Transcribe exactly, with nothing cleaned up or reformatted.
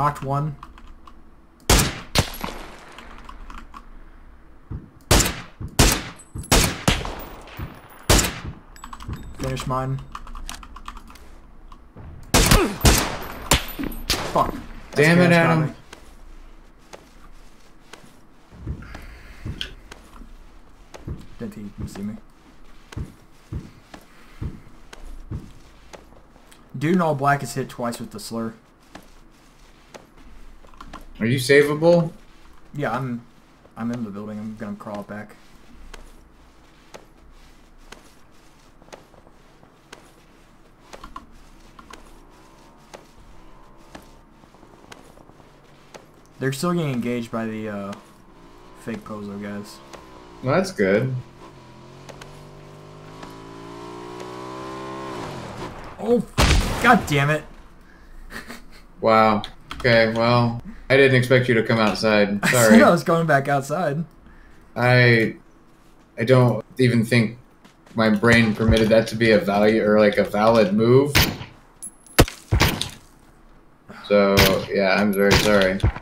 Knocked one. Finish mine. Fuck. Damn it, Adam. Didn't he see me? Dude in all black is hit twice with the slur. Are you savable? Yeah, I'm I'm in the building. I'm gonna crawl back. They're still getting engaged by the uh, fake Pozo guys. Well, that's good. Oh, god damn it. Wow. Okay, well, I didn't expect you to come outside. I Sorry. said I was going back outside. I I don't even think my brain permitted that to be a value or like a valid move. So, yeah, I'm very sorry.